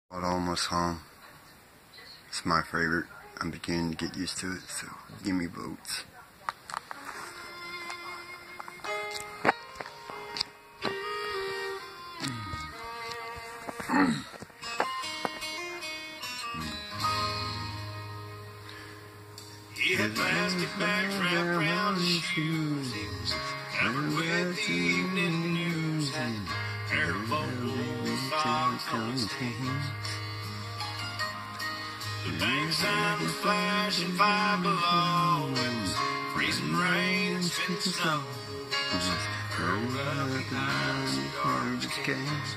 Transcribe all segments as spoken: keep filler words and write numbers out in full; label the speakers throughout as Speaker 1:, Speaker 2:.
Speaker 1: But almost home. It's my favorite. I'm beginning to get used to it, so give me votes.
Speaker 2: He had plastic bags wrapped around his shoes. He was covered with the evening news and pair of old socks on his hands. The bank sign was flashing five below. It was freezing rain and spitting snow. It was curled up behind the garbage cans.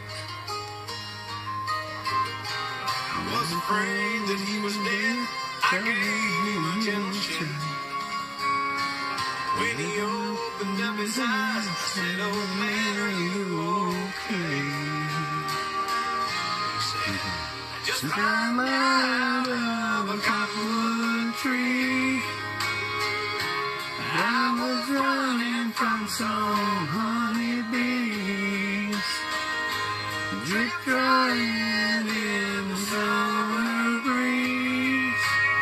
Speaker 2: I was afraid that he was dead. I gave him attention. When he opened up his eyes, I said, "Oh man, are you okay?" He said, "I just climbed out of a cottonwood tree. I was running from some honeybees, drip drying in the summer breeze.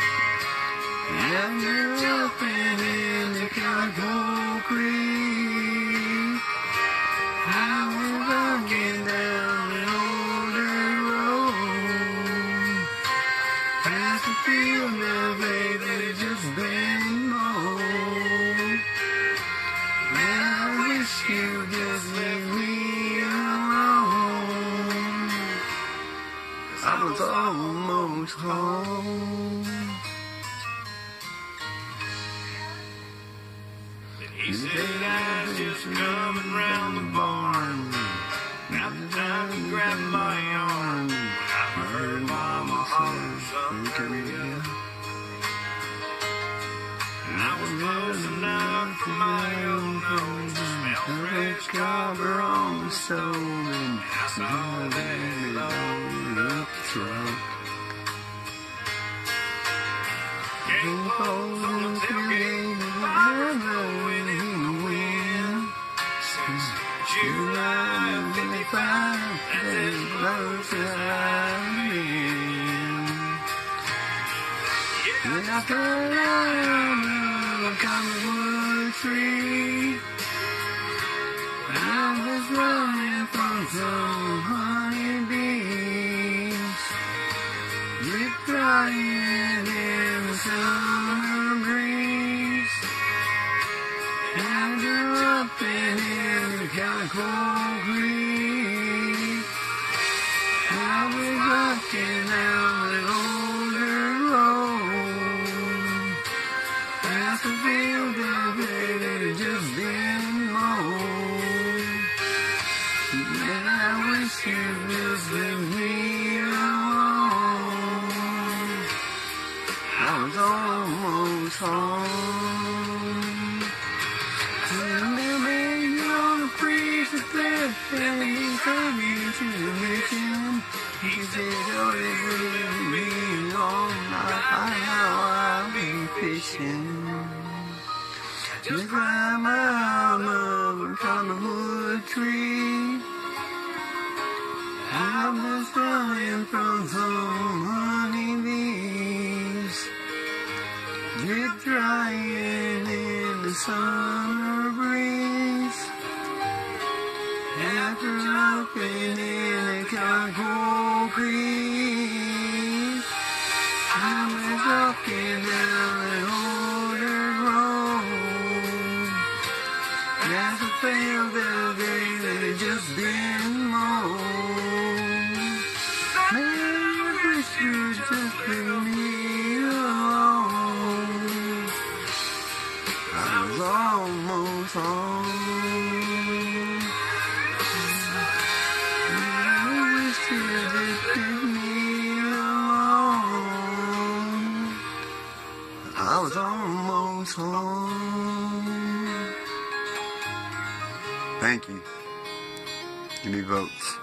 Speaker 2: And you're jumping in the Calico Creek. I was walking down an old dirt road, past a field now, baby, that had just been mowed. Man, I wish you'd just leave me alone, 'cause I was almost home." He said, "I was just coming round the barn. Now the time to grab my arm. I heard Mama holler something. And I was close enough for my own nose to smell fresh copper on the stove. And I saw that loaded up the truck. Came close on the tailgate, and I know it in the wind. Since July of fifty-five, that's as close as I've been. When I fell out of a cottonwood tree, I was running from some honeybees, drip drying in the summer breeze. And you're up in the Calico Creek. I was walking down an old dirt road, past a field that had just been mowed. And I wish you'd just leave me alone. I was almost home. And he told me to the mission. He said, "Oh, it wouldn't be long. I know I'll be fishing." Just climb out of a cottonwood tree. I was running from some honeybees, drip drying in the summer breeze. After jumping in the Calico Creek, I was walking down an old dirt road, past a field that had just been mowed. Man, I wish you'd just leave me alone. I was almost home. I was almost home.
Speaker 1: Thank you. Give me votes.